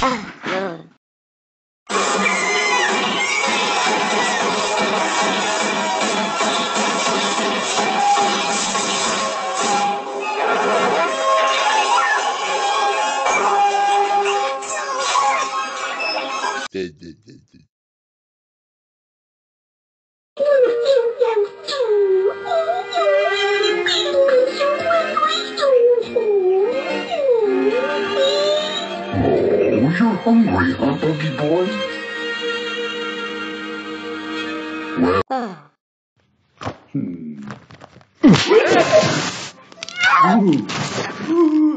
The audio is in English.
Oh, you're hungry, huh, Boogie Boy? Well, hmm.